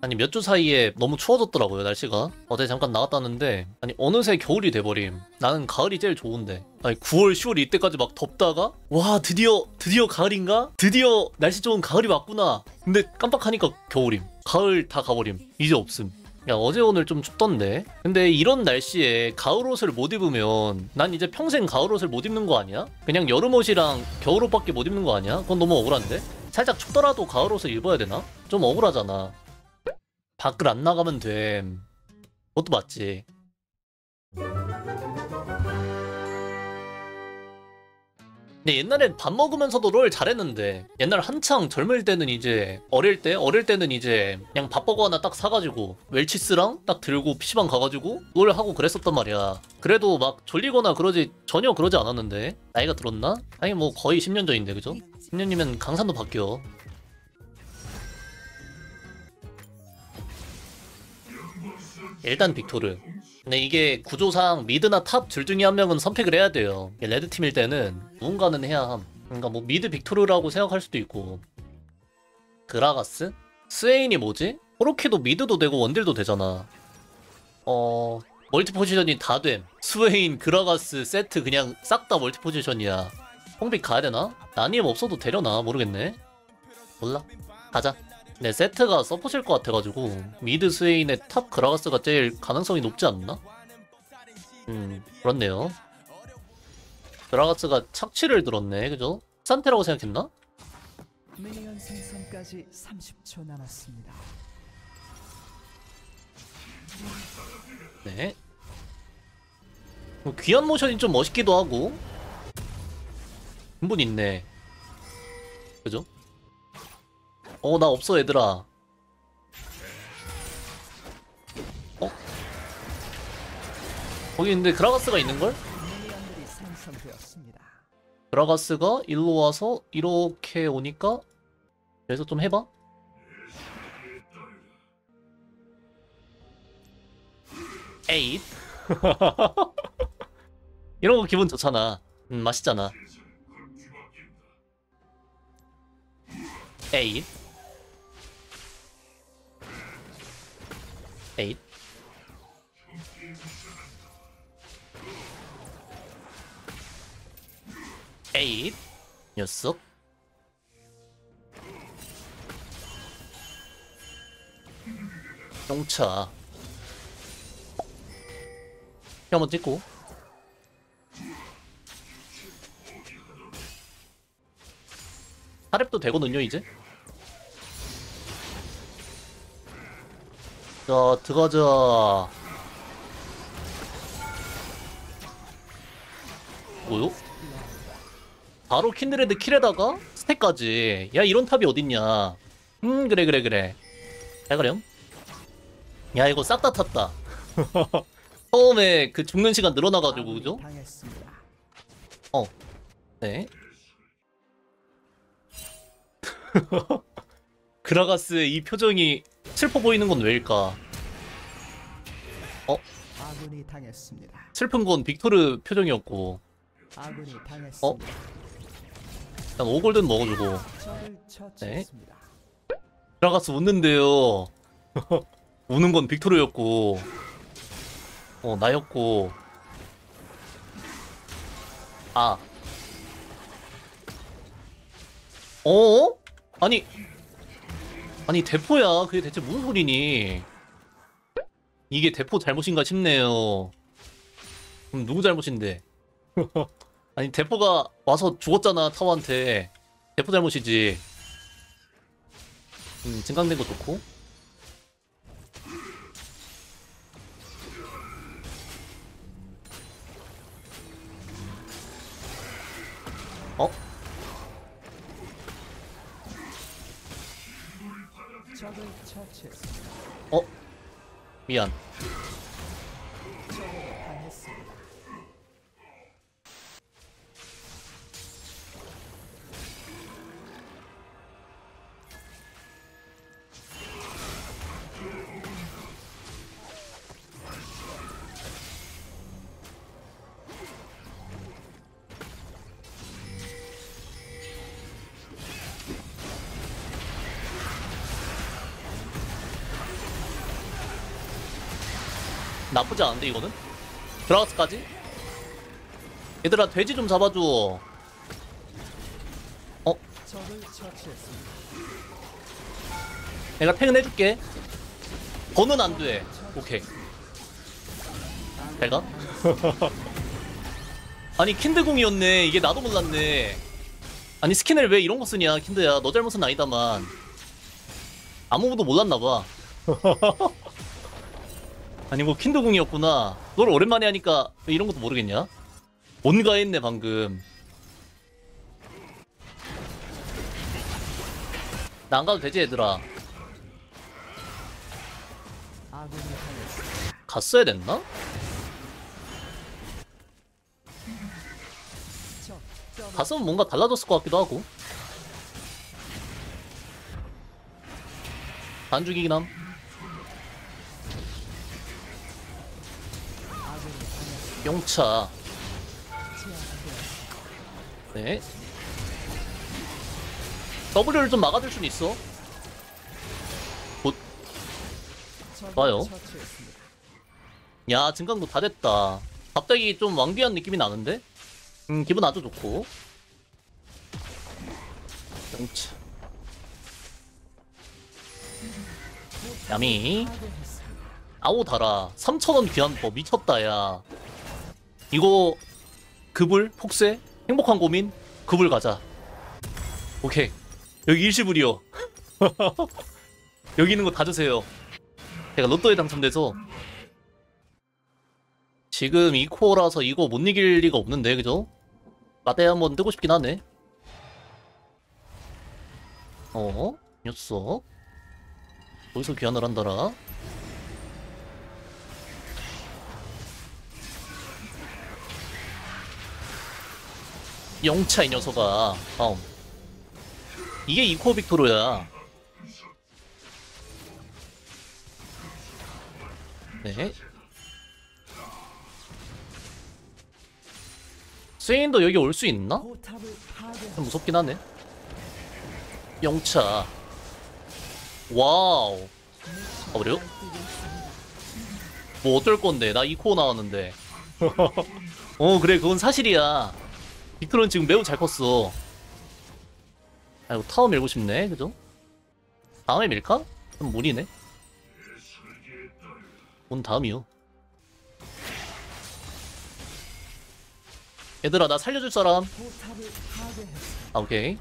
아니 몇 주 사이에 너무 추워졌더라고요 날씨가. 어제 잠깐 나갔다는데 아니 어느새 겨울이 돼버림. 나는 가을이 제일 좋은데 아니 9월 10월 이때까지 막 덥다가 와 드디어 가을인가? 드디어 날씨 좋은 가을이 왔구나. 근데 깜빡하니까 겨울임. 가을 다 가버림. 이제 없음. 야 어제 오늘 좀 춥던데. 근데 이런 날씨에 가을 옷을 못 입으면 난 이제 평생 가을 옷을 못 입는 거 아니야? 그냥 여름 옷이랑 겨울 옷밖에 못 입는 거 아니야? 그건 너무 억울한데? 살짝 춥더라도 가을 옷을 입어야 되나? 좀 억울하잖아. 밖을 안 나가면 됨. 그것도 맞지. 근데 옛날엔 밥 먹으면서도 롤 잘했는데 옛날 한창 젊을 때는 이제 어릴 때는 이제 그냥 밥버거 하나 딱 사가지고 웰치스랑 딱 들고 PC방 가가지고 롤 하고 그랬었단 말이야. 그래도 막 졸리거나 그러지 전혀 그러지 않았는데 나이가 들었나? 아니 뭐 거의 10년 전인데 그죠? 10년이면 강산도 바뀌어. 일단 빅토르. 근데 이게 구조상 미드나 탑 둘 중에 한 명은 선택을 해야 돼요. 레드팀일 때는 누군가는 해야 함. 그러니까 뭐 미드 빅토르라고 생각할 수도 있고. 그라가스? 스웨인이 뭐지? 코르키도 미드도 되고 원딜도 되잖아. 멀티 포지션이 다 됨. 스웨인, 그라가스, 세트 그냥 싹 다 멀티 포지션이야. 뽕빅 가야 되나? 난임 없어도 되려나? 모르겠네. 몰라. 가자. 네, 세트가 서포트일 것 같아가지고 미드 스웨인의 탑 그라가스가 제일 가능성이 높지 않나? 그렇네요. 그라가스가 착취를 들었네, 그죠? 산테라고 생각했나? 미니언 생성까지 30초 남았습니다. 네. 귀한 모션이 좀 멋있기도 하고 근본 있네. 그죠? 나 없어 얘들아. 거기 근데 그라가스가 있는걸? 미니언들이 생성되었습니다. 그라가스가 일로 와서 이렇게 오니까 그래서 좀 해봐. 에잇. 이런 거 기분 좋잖아. 맛있잖아. 에잇. 에잇. 에잇. 녀석. 용차. 한번 찍고. 사렙도 되거든요 이제. 자 들어가자. 뭐요? 바로 킨드레드 킬에다가 스택까지. 야 이런 탑이 어딨냐. 그래 잘 가렴. 야 이거 싹 다 탔다. 처음에 그 죽는 시간 늘어나가지고 그죠? 당했습니다. 네. 그라가스의 이 표정이 슬퍼 보이는 건 왜일까? 아군이 당했습니다. 슬픈 건 빅토르 표정이었고. 아군이 당했습니다. 일단 5골든 먹어주고. 적을 처치했습니다. 그라가스 웃는데요. 우는 건 빅토르였고. 나였고. 아. 아니 대포야. 그게 대체 무슨 소리니? 이게 대포 잘못인가 싶네요. 그럼 누구 잘못인데? 아니 대포가 와서 죽었잖아 타워한테. 대포 잘못이지. 증강된 거 좋고. 적을 처치했습니다. 미안. 적을 당했습니다. 나쁘지 않은데 이거는? 드라가스까지? 얘들아 돼지 좀 잡아줘. 적을 처치했습니다. 내가 퇴근해줄게. 더는 안돼. 오케이 잘가? 아니 킨드궁이었네. 이게 나도 몰랐네. 아니 스킨을 왜 이런 거 쓰냐 킨드야. 너 잘못은 아니다만 아무도 몰랐나봐. 아니 뭐 킨드궁이었구나. 널 오랜만에 하니까 왜 이런 것도 모르겠냐? 뭔가 했네 방금. 나 안 가도 되지 얘들아. 아군이 당했습니다. 갔어야 됐나? 적 더블 갔으면 뭔가 달라졌을 것 같기도 하고. 안 죽이긴 함. 아군이 당했습니다. 용차. 제압되었습니다. 네. W를 좀 막아줄 수는 있어. 적을 좋아요. 처치했습니다. 야 증강도 다 됐다. 갑자기 좀 왕비한 느낌이 나는데? 기분 아주 좋고. 용차. 야미. 파괴했습니다. 아오 달아. 3,000원 귀환법 미쳤다 야. 이거 급을 폭세 행복한 고민 급을 가자. 오케이 여기 일시불이요. 여기 있는 거 다 주세요. 제가 로또에 당첨돼서 지금 2코어라서 이거 못 이길 리가 없는데 그죠? 마대 한번 뜨고 싶긴 하네. 녀석 어디서 귀환을 한다라. 영차 이 녀석아. 이게 2코어 빅토르야. 네. 스웨인도 여기 올 수 있나? 포탑을 파괴했습니다. 좀 무섭긴 하네. 영차. 와우. 그래요? 뭐 어쩔 건데 나 2코어 나왔는데. 그래 그건 사실이야. 빅토르는 지금 매우 잘 컸어. 아이고 타워 밀고 싶네 그죠? 다음에 밀까? 그럼 문이네. 문 다음이요. 얘들아 나 살려줄 사람. 포탑을 파괴했습니다. 아 오케이.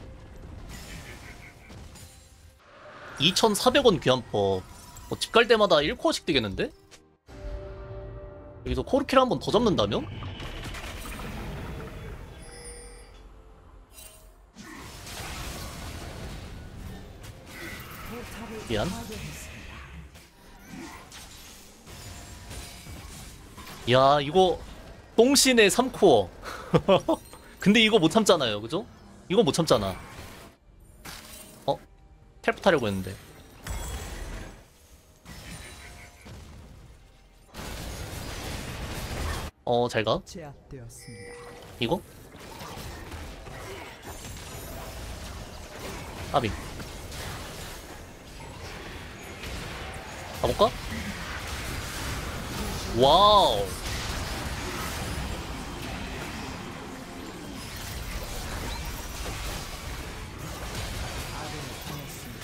2,400원 귀환법. 집 갈 때마다 1코어씩 되겠는데? 여기서 코르키를 한 번 더 잡는다면? 포탑을 미안. 파괴했습니다. 야 이거 똥신의 3코어. 근데 이거 못 참잖아요 그죠? 이거 못 참잖아. 텔프 타려고 했는데. 잘가? 제압되었습니다. 이거? 아비 가볼까? 와우. 아군이 당했습니다.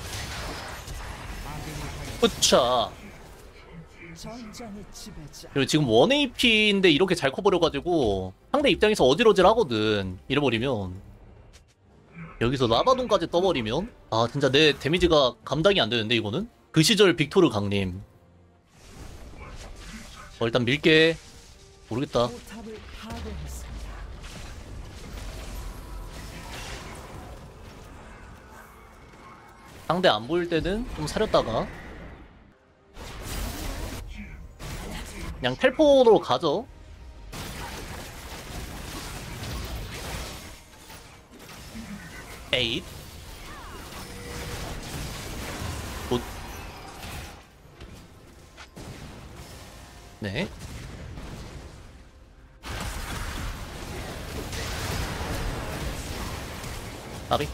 아군이 당했습니다. 으차. 전장의 지배자. 그리고 지금 1AP인데 이렇게 잘 커버려가지고 상대 입장에서 어지러질 하거든. 잃어버리면. 여기서 라바돈까지 떠버리면 아 진짜 내 데미지가 감당이 안 되는데 이거는? 그 시절 빅토르 강림. 일단 밀게. 모르겠다. 포탑을 파괴했습니다. 상대 안 보일 때는 좀 사렸다가 그냥 텔포로 가죠. 에잇. 굿. 네. 나비.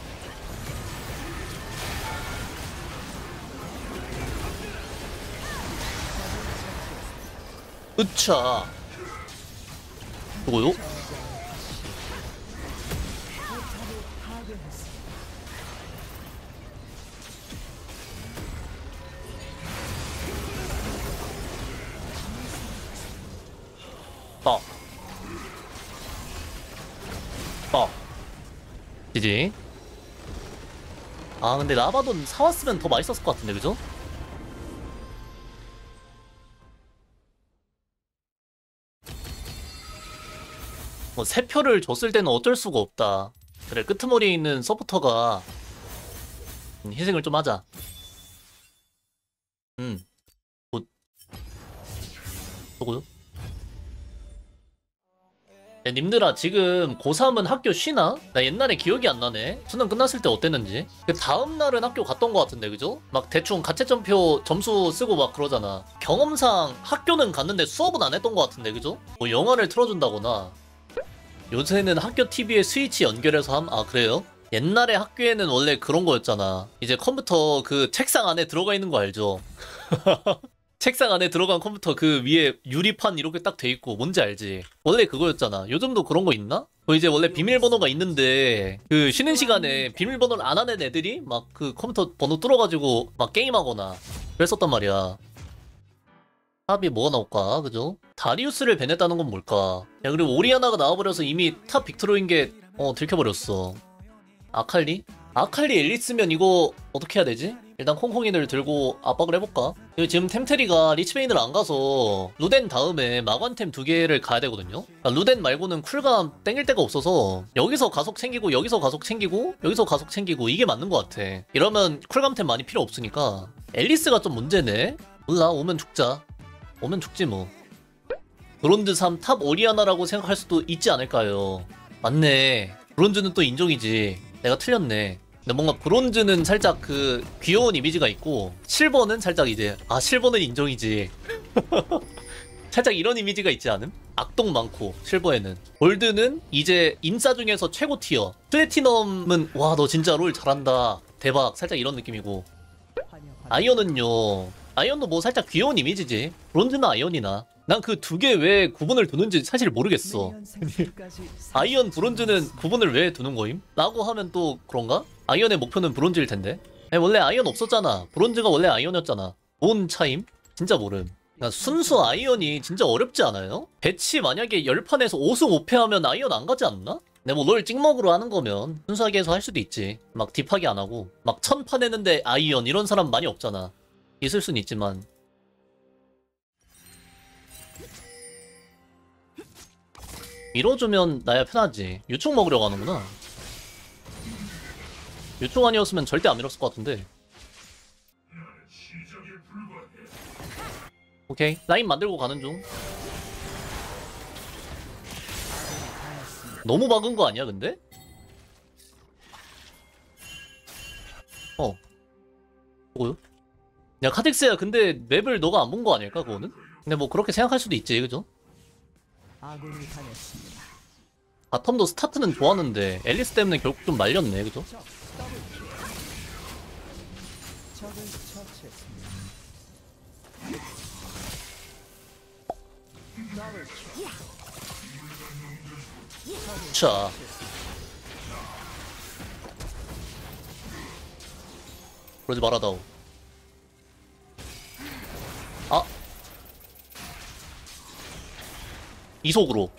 으차. 이거요? 파괴했습니다. 빡. 빡. 지지. 아 근데 라바돈 사왔으면 더 맛있었을 것 같은데 그죠? 뭐 세 표를 줬을 때는 어쩔 수가 없다. 그래 끄트머리에 있는 서포터가 희생을 좀 하자. 뭐 저거요? 야, 님들아 지금 고3은 학교 쉬나? 나 옛날에 기억이 안 나네. 수능 끝났을 때 어땠는지. 그 다음날은 학교 갔던 것 같은데 그죠? 막 대충 가채점표 점수 쓰고 막 그러잖아. 경험상 학교는 갔는데 수업은 안 했던 것 같은데 그죠? 뭐 영화를 틀어준다거나. 요새는 학교 TV에 스위치 연결해서 아 그래요? 옛날에 학교에는 원래 그런 거였잖아. 이제 컴퓨터 그 책상 안에 들어가 있는 거 알죠? 책상 안에 들어간 컴퓨터 그 위에 유리판 이렇게 딱 돼 있고 뭔지 알지? 원래 그거였잖아. 요즘도 그런 거 있나? 뭐 이제 원래 비밀번호가 있는데 그 쉬는 시간에 비밀번호를 안 하는 애들이 막 그 컴퓨터 번호 뚫어가지고 막 게임하거나 그랬었단 말이야. 탑이 뭐가 나올까? 그죠? 다리우스를 배냈다는 건 뭘까? 야 그리고 오리아나가 나와버려서 이미 탑 빅토르인 게 들켜버렸어. 아칼리? 아칼리 앨리스면 이거 어떻게 해야 되지? 일단 콩콩이를 들고 압박을 해볼까? 이거 지금 템테리가 리치베인을 안 가서 루덴 다음에 마관템 두 개를 가야 되거든요? 그러니까 루덴 말고는 쿨감 땡길 데가 없어서 여기서 가속 챙기고 여기서 가속 챙기고 여기서 가속 챙기고 이게 맞는 것 같아. 이러면 쿨감템 많이 필요 없으니까 앨리스가 좀 문제네? 몰라 오면 죽자. 오면 죽지 뭐. 브론즈 3 탑 오리아나라고 생각할 수도 있지 않을까요? 맞네. 브론즈는 또 인종이지. 내가 틀렸네. 근데 뭔가 브론즈는 살짝 그 귀여운 이미지가 있고 실버는 살짝 이제 실버는 인종이지. 살짝 이런 이미지가 있지 않음? 악동 많고 실버에는. 골드는 이제 인싸 중에서 최고 티어. 플래티넘은 와 너 진짜 롤 잘한다 대박 살짝 이런 느낌이고. 아이언은요 아이언도 뭐 살짝 귀여운 이미지지. 브론즈나 아이언이나 난 그 두 개 왜 구분을 두는지 사실 모르겠어. 아이언 브론즈는 구분을 왜 두는 거임? 라고 하면 또 그런가? 아이언의 목표는 브론즈일 텐데. 아니, 원래 아이언 없었잖아. 브론즈가 원래 아이언이었잖아. 뭔 차임? 진짜 모름. 그러니까 순수 아이언이 진짜 어렵지 않아요? 배치 만약에 10판에서 5승 5패 하면 아이언 안 가지 않나? 근데 뭐 롤 찍먹으로 하는 거면 순수하게 해서 할 수도 있지. 막 딥하게 안 하고 막 1000판 했는데 아이언 이런 사람 많이 없잖아. 있을 순 있지만. 밀어주면 나야 편하지. 유충 먹으려고 하는구나. 유충 아니었으면 절대 안 밀었을 것 같은데. 오케이 라인 만들고 가는 중. 너무 막은 거 아니야 근데? 뭐요? 야 카직스야 근데 맵을 너가 안 본 거 아닐까 그거는? 근데 뭐 그렇게 생각할 수도 있지 그죠? 아군이 당했습니다. 바텀도 스타트는 좋았는데 앨리스 때문에 결국 좀 말렸네 그죠? 적을 처치했습니다. 더블 킬. 자 그러지 말아다오. 이속으로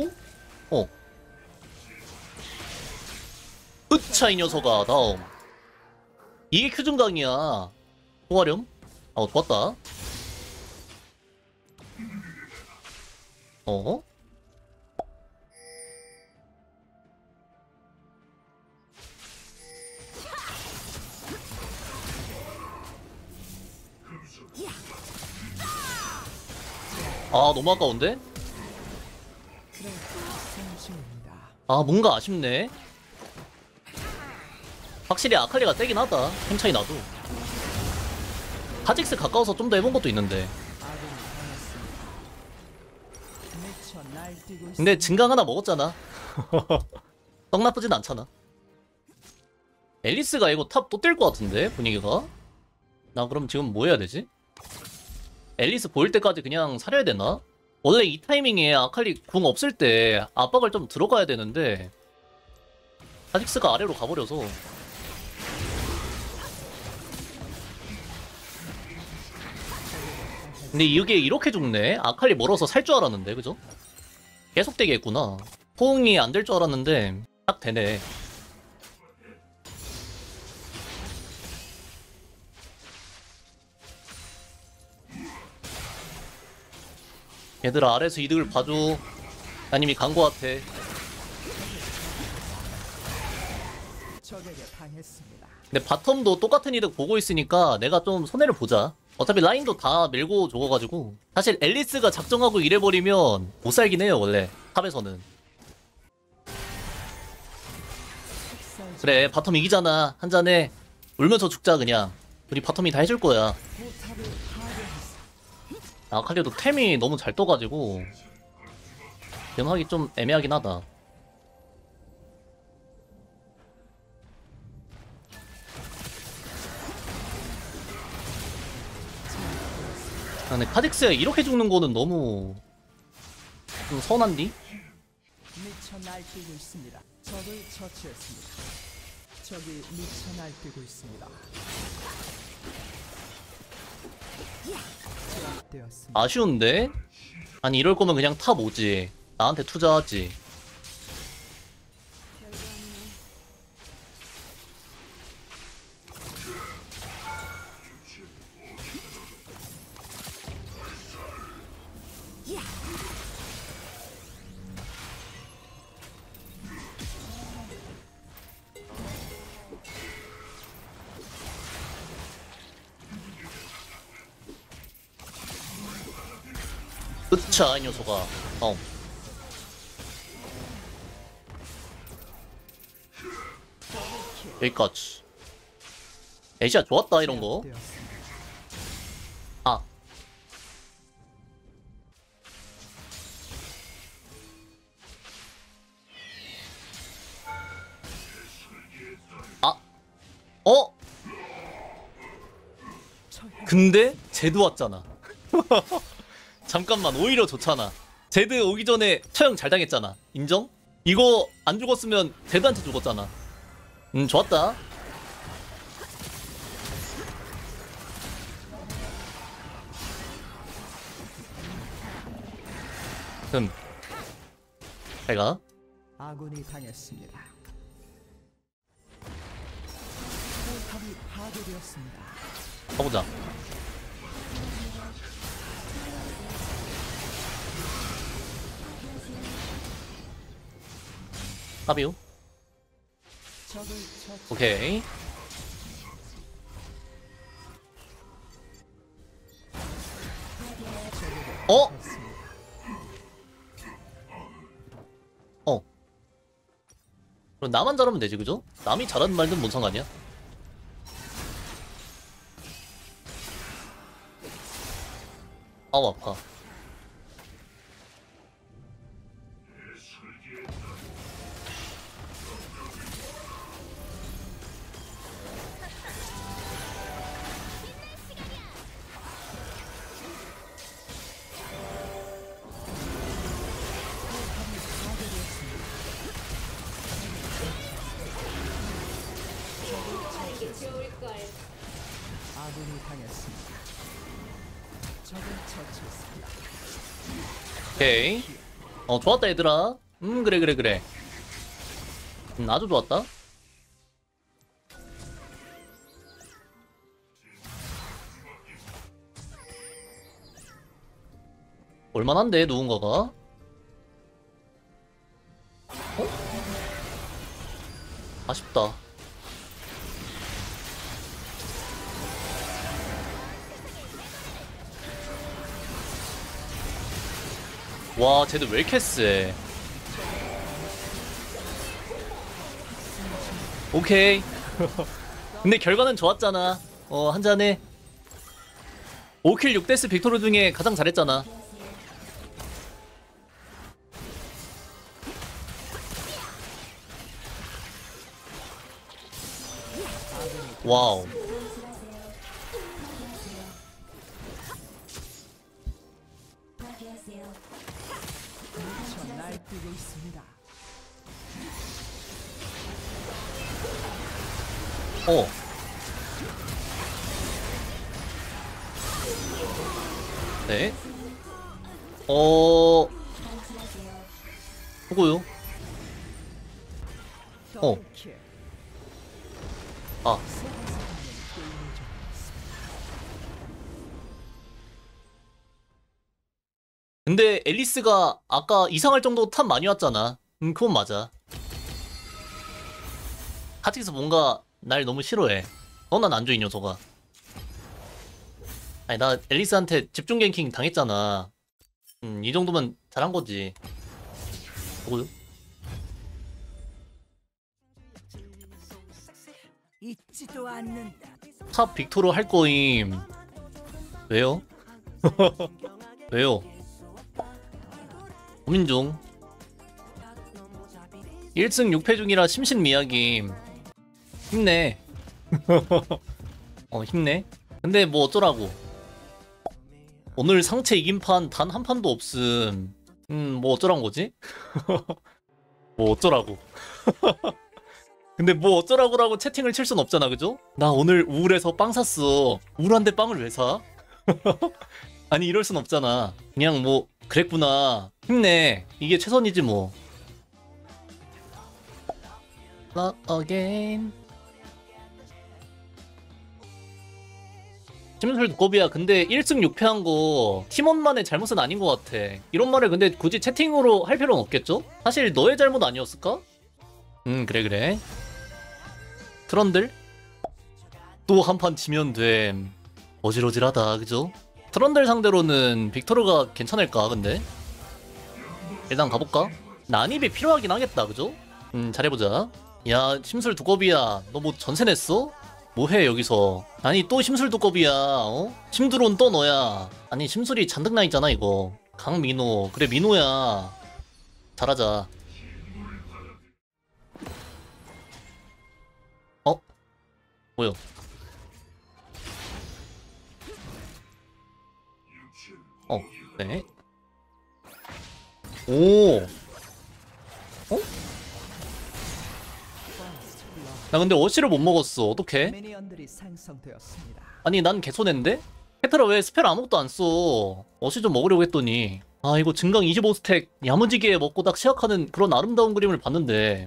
으차 이 녀석아 다음. 이게 큐증강이야. 소화렴? 좋았다. 너무 아까운데? 승리입니다. 뭔가 아쉽네. 확실히 아칼리가 세긴 하다. 템 차이 나도. 카직스 가까워서 좀 더 해본 것도 있는데. 아군이 당했습니다. 미쳐 날뛰고 근데 있습니다. 증강 하나 먹었잖아. 썩 나쁘진 않잖아. 앨리스가 이거 탑 또 뛸 것 같은데 분위기가. 나 그럼 지금 뭐 해야 되지? 앨리스 보일 때까지 그냥 사려야 되나? 원래 이 타이밍에 아칼리 궁 없을 때 압박을 좀 들어가야 되는데 카직스가 아래로 가버려서. 근데 이게 이렇게 죽네? 아칼리 멀어서 살 줄 알았는데, 그죠? 계속 되게 했구나. 호응이 안 될 줄 알았는데 딱 되네. 얘들아, 아래에서 이득을 봐줘. 난 이미 간 거 같아. 적에게 당했습니다. 근데 바텀도 똑같은 이득 보고 있으니까 내가 좀 손해를 보자. 어차피 라인도 다 밀고 죽어가지고. 사실 앨리스가 작정하고 이래버리면 못 살긴 해요, 원래 탑에서는. 그래, 바텀 이기잖아. 한 잔에 울면서 죽자. 그냥 우리 바텀이 다 해줄 거야. 포탑을 파괴했습니다. 아칼리도 템이 너무 잘 떠가지고 대응하기 좀 애매하긴 하다. 아, 근데 카직스가 이렇게 죽는 거는 너무 좀 서운한디? 미쳐 날뛰고 있습니다. 적을 처치했습니다. 적이 미쳐 날뛰고 있습니다. 제압되었습니다. 아쉬운데? 아니 이럴 거면 그냥 탑 오지. 나한테 투자하지. 으차 이 녀석아. 여기까지. 에시아 좋았다 이런거. 제압되었습니다. 아, 아, 어? 처형. 근데 제드 왔잖아. 잠깐만, 오히려 좋잖아. 제드 오기 전에 처형 잘 당했잖아. 인정? 이거 안 죽었으면 제드한테 죽었잖아. 좋았다. 잘가. 아군이 당했습니다. 포탑이 파괴되었습니다. 가보자. 까비우. 적을 처치. 오케이. 어? 했습니다. 그럼 나만 잘하면 되지, 그죠? 남이 잘하는 말든 뭔 상관이야? 아우 아파. 아군이 당했습니다. 적을 처치했습니다. 오케이. 좋았다 얘들아. 그래 그래 그래. 아주 좋았다. 올만한데 누군가가. 아쉽다. 와, 쟤들 왜 이렇게 세? 오케이. 근데 결과는 좋았잖아. 한잔해. 5킬 6데스 빅토르 중에 가장 잘했잖아. 와우. 저 날뛰고 있습니다. 어. 네. 그거요. 더블킬. 아. 세 번째 게임을 종료했습니다. 근데 앨리스가 아까 이상할 정도로 탑 많이 왔잖아. 그건 맞아. 카직스 뭔가 날 너무 싫어해. 난 안 좋아, 이 녀석아. 아니, 나 앨리스한테 집중 갱킹 당했잖아. 이 정도면 잘한 거지. 뭐요? 잊지도 않는다. 탑 빅토르 할 거임. 왜요? 왜요? 고민 중. 1승 6패 중이라 심신미약임. 힘내. 힘내. 근데 뭐 어쩌라고. 오늘 상체 이긴 판 단 한 판도 없음. 뭐 어쩌란 거지? 뭐 어쩌라고. 근데 뭐 어쩌라고라고 채팅을 칠 순 없잖아, 그죠? 나 오늘 우울해서 빵 샀어. 우울한데 빵을 왜 사? 아니 이럴 순 없잖아. 그냥 뭐 그랬구나. 힘내. 이게 최선이지 뭐. Not again. 심술 두꺼비야. 근데 1승 6패한 거 팀원만의 잘못은 아닌 것 같아. 이런 말을 근데 굳이 채팅으로 할 필요는 없겠죠? 사실 너의 잘못 아니었을까? 그래. 트런들? 또 한 판 지면 됨. 어질어질하다, 그죠? 트런들 상대로는 빅토르가 괜찮을까, 근데? 일단 가볼까? 난입이 필요하긴 하겠다, 그죠? 잘해보자. 야, 심술 두꺼비야. 너 뭐 전세 냈어? 뭐해, 여기서? 아니, 또 심술 두꺼비야, 어? 심드론 또 너야. 아니, 심술이 잔뜩 나있잖아, 이거. 강민호. 그래, 민호야. 잘하자. 뭐요? 네. 오. 나 근데 어시를 못 먹었어. 어떡해? 미니언들이 생성되었습니다. 아니, 난 개손했는데? 페트라 왜 스펠 아무것도 안 써? 어시 좀 먹으려고 했더니. 아, 이거 증강 25스택 야무지게 먹고 딱 시작하는 그런 아름다운 그림을 봤는데.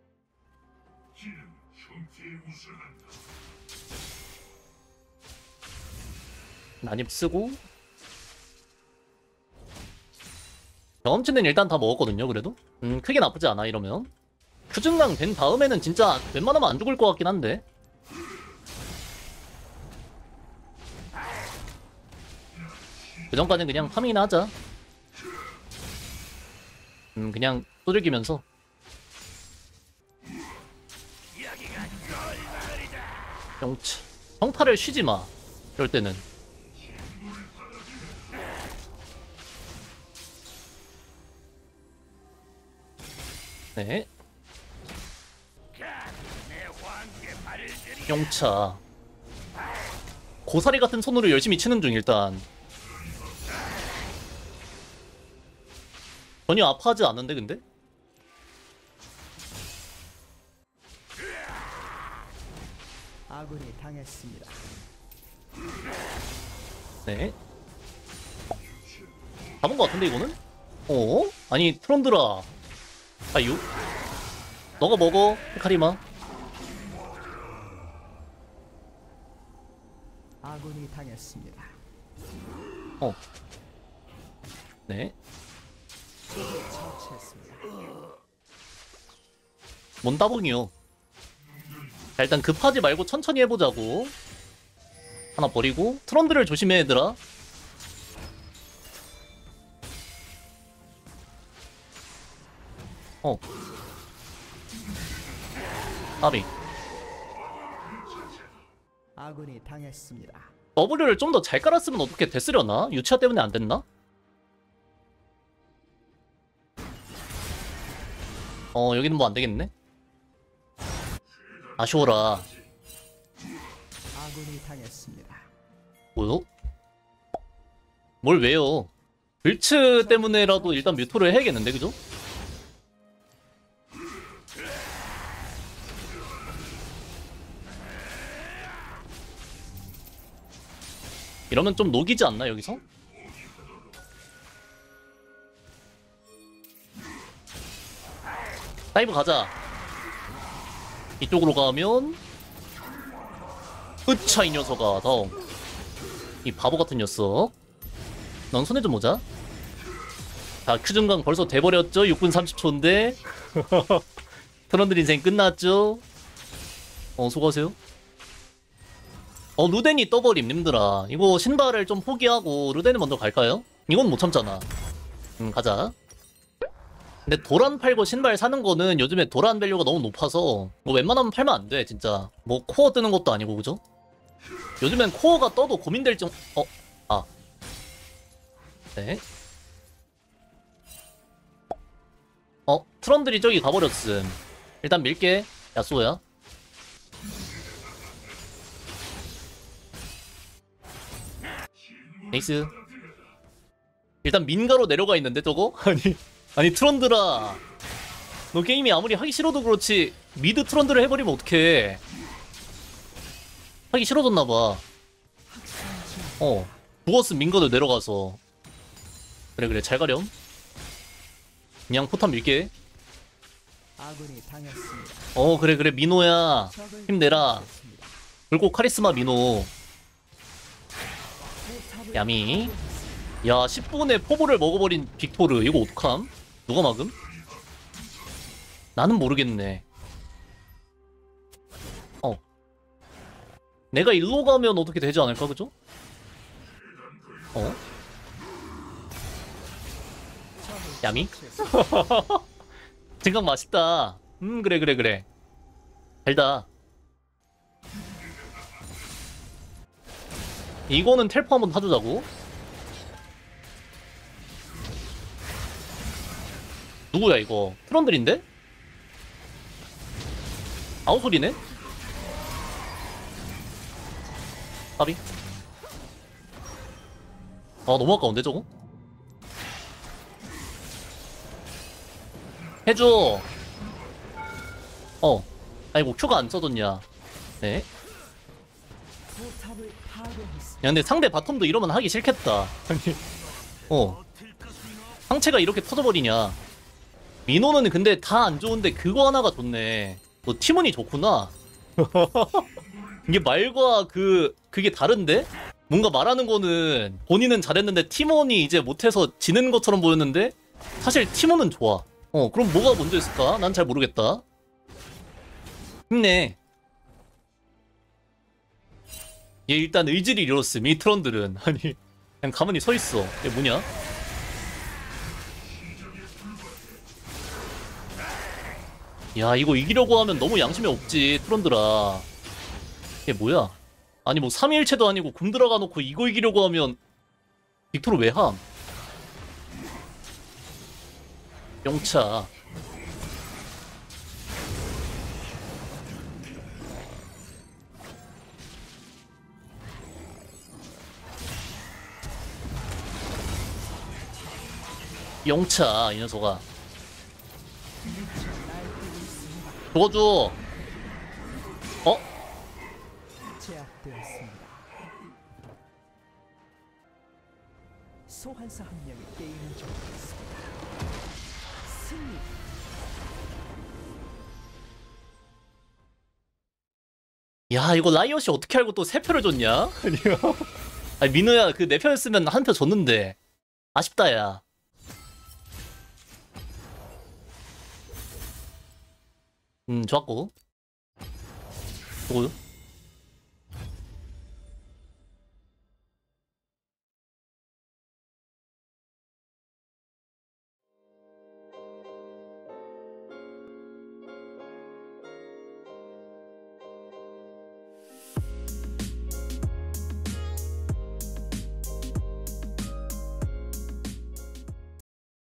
난입 쓰고 경험치는 일단 다 먹었거든요. 그래도 크게 나쁘지 않아. 이러면 큐증강 된 다음에는 진짜 웬만하면 안 죽을 것 같긴 한데. 그 전까지는 그냥 파밍이나 하자. 그냥 두들기면서. 영차 평타를 쉬지마. 이럴 때는. 네. 영차. 고사리 같은 손으로 열심히 치는 중. 일단 전혀 아파하지 않은데 근데? 아군이 당했습니다. 네. 잡은 것 같은데 이거는? 아니 트론드라. 아유. 너가 먹어 헤카리마. 아군이 당했습니다. 네. 처치했습니다. 뭔 따봉이요. 자, 일단 급하지 말고 천천히 해보자고. 하나 버리고 트런드를 조심해 얘들아. 까비. 아군이 당했습니다. W를 좀 더 잘 깔았으면 어떻게 됐으려나? 유치화 때문에 안 됐나? 여기는 뭐 안 되겠네. 아쉬워라. 아군이 당했습니다. 뭐요? 뭘 왜요? 글츠 때문에라도 일단 뮤토를 해야겠는데, 그죠? 이러면 좀 녹이지 않나, 여기서? 다이브 가자. 이쪽으로 가면 으차 이 녀석아. 다음 이 바보 같은 녀석. 넌 손에 좀 보자. 자, 큐증강 벌써 돼버렸죠? 6분 30초인데 트런들 인생 끝났죠? 수고하세요. 루덴이 떠버림 님들아. 이거 신발을 좀 포기하고 루덴을 먼저 갈까요? 이건 못 참잖아. 가자. 근데 도란 팔고 신발 사는 거는 요즘에 도란 밸류가 너무 높아서 뭐 웬만하면 팔면 안 돼 진짜. 뭐 코어 뜨는 것도 아니고 그죠? 요즘엔 코어가 떠도 고민될 정... 네. 트럼들이 저기 가버렸음. 일단 밀게. 야쏘야. 에이스. 일단 민가로 내려가 있는데 저거? 아니 트런드라. 너 게임이 아무리 하기 싫어도 그렇지 미드 트런드를 해버리면 어떡해. 하기 싫어졌나봐. 죽었음 민가도 내려가서. 그래 잘 가렴. 그냥 포탑 밀게. 아군이 당했습니다. 그래 민호야 힘내라. 그리고 카리스마 민호. 야미. 야 10분에 포볼을 먹어버린 빅토르. 이거 어떡함? 누가 막음? 나는 모르겠네. 내가 일로 가면 어떻게 되지 않을까 그죠? 야미? 생각 맛있다. 그래 달다. 이거는 텔포 한번 타주자고. 누구야 이거? 트런들인데? 아웃솔이네? 까비? 너무 아까운데 저거? 해줘. 아이고 큐가 안 써졌냐. 네. 포탑을 파괴했습니다. 야 근데 상대 바텀도 이러면 하기 싫겠다. 아니 상체가 이렇게 터져버리냐. 민호는 근데 다 안 좋은데 그거 하나가 좋네. 너 팀원이 좋구나. 이게 말과 그게 다른데? 뭔가 말하는 거는 본인은 잘했는데 팀원이 이제 못해서 지는 것처럼 보였는데 사실 팀원은 좋아. 그럼 뭐가 먼저 있을까? 난 잘 모르겠다. 힘내. 얘 일단 의지를 잃었음 이 트런들은. 아니 그냥 가만히 서있어. 얘 뭐냐? 야 이거 이기려고 하면 너무 양심이 없지 트런들아. 얘 뭐야? 아니 뭐 3일체도 아니고 금 들어가 놓고 이거 이기려고 하면 빅토르 왜 함? 영차. 영차 이 녀석아. 죽어줘. 제압되었습니다. 소환사 한 명이 게임을 종료했습니다. 승리. 야 이거 라이엇이 어떻게 알고 또 3표를 줬냐? 아니요. 아니 민호야 그 4표였으면 한 표 줬는데 아쉽다 야. 좋았고. 누구요?